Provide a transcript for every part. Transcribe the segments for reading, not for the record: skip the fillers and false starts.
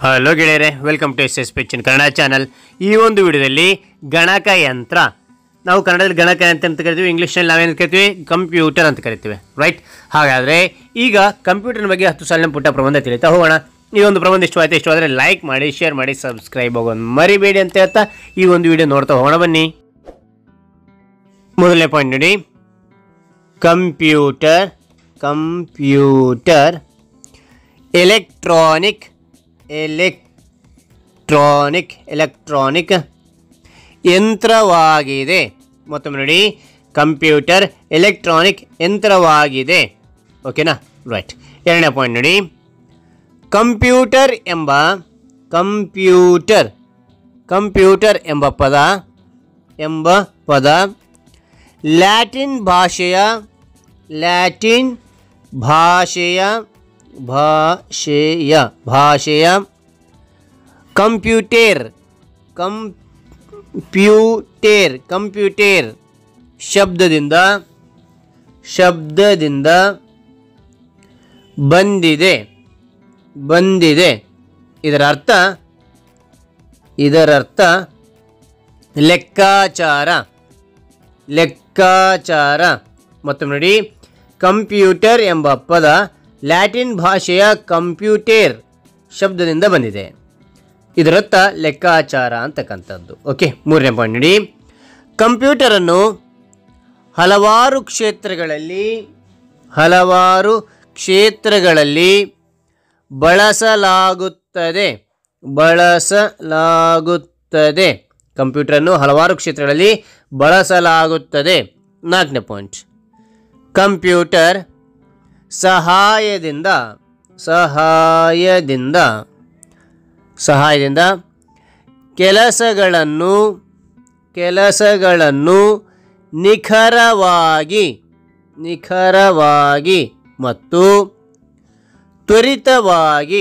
Hello ಗೆಳೆಯರೆ, welcome to S pitch Kannada channel. ಈ ಒಂದು ವಿಡಿಯೋದಲ್ಲಿ ಗಣಕಯಂತ್ರ, ನಾವು ಕನ್ನಡದಲ್ಲಿ ಗಣಕಯಂತ್ರ ಅಂತ ಕರಿತೀವಿ, ಇಂಗ್ಲೀಷ್ನಲ್ಲಿ ನಾವೇನು ಕರಿತೀವಿ, ಕಂಪ್ಯೂಟರ್ ಅಂತ ಕರಿತೀವಿ, ರೈಟ್? ಹಾಗಾದರೆ ಈಗ ಕಂಪ್ಯೂಟರ್ ಬಗ್ಗೆ 10 ಸಾಲಿನ ಪುಟ್ಟ ಪ್ರಬಂಧ ತಿಳಿತಾ ಹೋಗೋಣ. ಈ ಒಂದು ಪ್ರಬಂಧ ಇಷ್ಟವಾದರೆ ಲೈಕ್ ಮಾಡಿ, ಶೇರ್ ಮಾಡಿ, ಸಬ್ಸ್ಕ್ರೈಬ್ ಆಗೋದು ಮರಿಬೇಡಿ ಅಂತ ಹೇಳ್ತಾ ಈ ಒಂದು ವಿಡಿಯೋ ನೋಡ್ತಾ ಹೋಗೋಣ ಬನ್ನಿ. ಮೊದಲನೇ ಪಾಯಿಂಟ್ ನೋಡಿ, ಕಂಪ್ಯೂಟರ್ ಎಲೆಕ್ಟ್ರಾನಿಕ್ ಯಂತ್ರವಾಗಿದೆ. ಮತ್ತೊಮ್ಮೆ ನೋಡಿ, ಕಂಪ್ಯೂಟರ್ ಎಲೆಕ್ಟ್ರಾನಿಕ್ ಯಂತ್ರವಾಗಿದೆ. ಓಕೆನಾ, ರೈಟ್. ಎರಡನೇ ಪಾಯಿಂಟ್ ನೋಡಿ, ಕಂಪ್ಯೂಟರ್ ಎಂಬ ಪದ ಲ್ಯಾಟಿನ್ ಭಾಷೆಯ ಕಂಪ್ಯೂಟರ್ ಶಬ್ದದಿಂದ ಬಂದಿದೆ. ಇದರ ಅರ್ಥ ಲೆಕ್ಕಾಚಾರ. ಮತ್ತೊಮ್ಮೆ ನೋಡಿ, ಕಂಪ್ಯೂಟರ್ ಎಂಬ ಪದ ಲ್ಯಾಟಿನ್ ಭಾಷೆಯ ಕಂಪ್ಯೂಟರ್ ಶಬ್ದದಿಂದ ಬಂದಿದೆ. ಇದರರ್ಥ ಲೆಕ್ಕಾಚಾರ ಅಂತಕ್ಕಂಥದ್ದು. ಓಕೆ. ಮೂರನೇ ಪಾಯಿಂಟ್ ನೋಡಿ, ಕಂಪ್ಯೂಟರನ್ನು ಹಲವಾರು ಕ್ಷೇತ್ರಗಳಲ್ಲಿ ಬಳಸಲಾಗುತ್ತದೆ. ಕಂಪ್ಯೂಟರನ್ನು ಹಲವಾರು ಕ್ಷೇತ್ರಗಳಲ್ಲಿ ಬಳಸಲಾಗುತ್ತದೆ. ನಾಲ್ಕನೇ ಪಾಯಿಂಟ್, ಕಂಪ್ಯೂಟರ್ ಸಹಾಯದಿಂದ ಕೆಲಸಗಳನ್ನು ನಿಖರವಾಗಿ ಮತ್ತು ತ್ವರಿತವಾಗಿ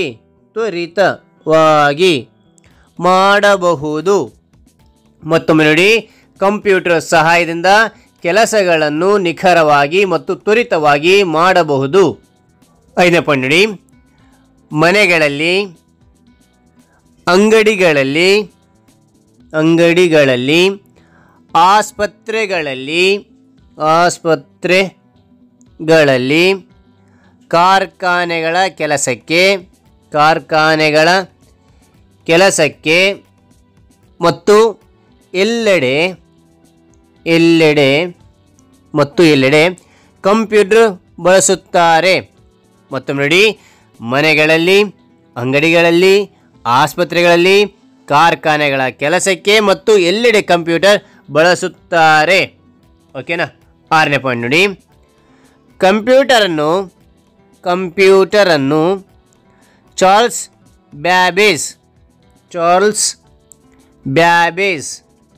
ಮಾಡಬಹುದು. ಮತ್ತೊಮ್ಮೆ ನೋಡಿ, ಕಂಪ್ಯೂಟರ್ ಸಹಾಯದಿಂದ ಕೆಲಸಗಳನ್ನು ನಿಖರವಾಗಿ ಮತ್ತು ತ್ವರಿತವಾಗಿ ಮಾಡಬಹುದು. ಐದನೇ ಪಾಯಿಂಟ್ ನೋಡಿ, ಮನೆಗಳಲ್ಲಿ, ಅಂಗಡಿಗಳಲ್ಲಿ, ಆಸ್ಪತ್ರೆಗಳಲ್ಲಿ, ಕಾರ್ಖಾನೆಗಳ ಕೆಲಸಕ್ಕೆ ಮತ್ತು ಎಲ್ಲೆಡೆ ಕಂಪ್ಯೂಟರ್ ಬಳಸುತ್ತಾರೆ. ಮತ್ತೊಮ್ಮೆ ನೋಡಿ, ಮನೆಗಳಲ್ಲಿ, ಅಂಗಡಿಗಳಲ್ಲಿ, ಆಸ್ಪತ್ರೆಗಳಲ್ಲಿ, ಕಾರ್ಖಾನೆಗಳ ಕೆಲಸಕ್ಕೆ ಮತ್ತು ಎಲ್ಲೆಡೆ ಕಂಪ್ಯೂಟರ್ ಬಳಸುತ್ತಾರೆ. ಓಕೆನಾ. ಆರನೇ ಪಾಯಿಂಟ್ ನೋಡಿ, ಕಂಪ್ಯೂಟರನ್ನು ಚಾರ್ಲ್ಸ್ ಬ್ಯಾಬೇಜ್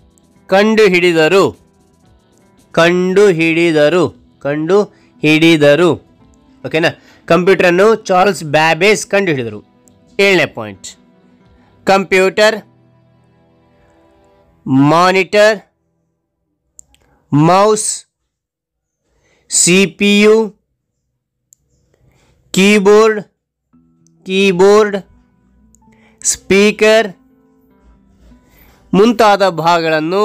ಕಂಡುಹಿಡಿದರು. ಓಕೆನಾ. ಕಂಪ್ಯೂಟರನ್ನು ಚಾರ್ಲ್ಸ್ ಬ್ಯಾಬೇಜ್ ಕಂಡುಹಿಡಿದರು. ಏಳನೇ point, computer monitor, mouse, CPU, keyboard, speaker ಮುಂತಾದ ಭಾಗಗಳನ್ನು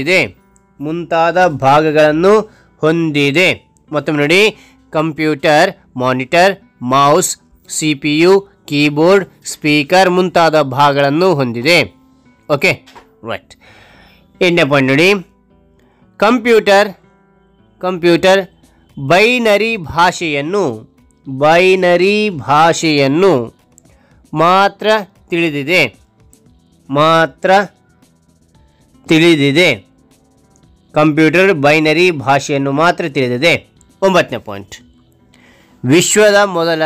ಹೊಂದಿದೆ. ಮತ್ತೊಮ್ಮೆ ನೋಡಿ, computer monitor, mouse, CPU, keyboard, speaker ಮುಂತಾದ ಭಾಗಗಳನ್ನು ಹೊಂದಿದೆ. Okay, right. ಎಂಟನೇ ಪಾಯಿಂಟ್ ನೋಡಿ, ಕಂಪ್ಯೂಟರ್ ಬೈನರಿ ಭಾಷೆಯನ್ನು ಮಾತ್ರ ತಿಳಿದಿದೆ. ಕಂಪ್ಯೂಟರ್ ಬೈನರಿ ಭಾಷೆಯನ್ನು ಮಾತ್ರ ತಿಳಿದಿದೆ. ಒಂಬತ್ತನೇ ಪಾಯಿಂಟ್, ವಿಶ್ವದ ಮೊದಲ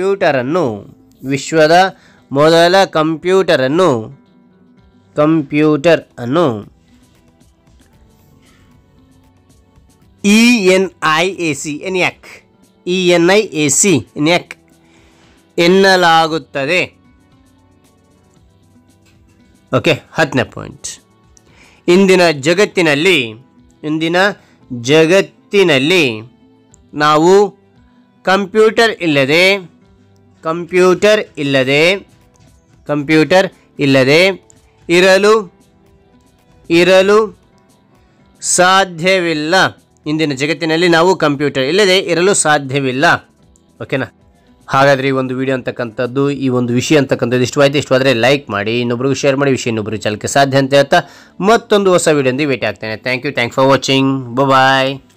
ಕಂಪ್ಯೂಟರನ್ನು ENIAC ಎನ್ನಲಾಗುತ್ತದೆ. ಓಕೆ. ಹತ್ತನೇ ಪಾಯಿಂಟ್, ಇಂದಿನ ಜಗತ್ತಿನಲ್ಲಿ ನಾವು ಕಂಪ್ಯೂಟರ್ ಇಲ್ಲದೆ ಕಂಪ್ಯೂಟರ್ ಇಲ್ಲದೆ ಇರಲು ಸಾಧ್ಯವಿಲ್ಲ. ಇಂದಿನ ಜಗತ್ತಿನಲ್ಲಿ ನಾವು ಕಂಪ್ಯೂಟರ್ ಇಲ್ಲದೆ ಇರಲು ಸಾಧ್ಯವಿಲ್ಲ. ಓಕೆನಾ? ಹಾಗಾದರೆ ಈ ಒಂದು ವಿಡಿಯೋ ಅಂತಕ್ಕಂಥದ್ದು, ಈ ಒಂದು ವಿಷಯ ಅಂತಕ್ಕಂಥದ್ದು ಇಷ್ಟವಾದರೆ ಲೈಕ್ ಮಾಡಿ, ಇನ್ನೊಬ್ರಿಗೂ ಶೇರ್ ಮಾಡಿ, ವಿಷಯ ಇನ್ನೊಬ್ರಿಗೆ ಚಲಕ್ಕೆ ಸಾಧ್ಯ ಅಂತ ಹೇಳ್ತಾ ಮತ್ತೊಂದು ಹೊಸ ವಿಡಿಯೋದಿಂದ ಭೇಟಿ ಆಗ್ತೇನೆ. Thank you for watching. Bye.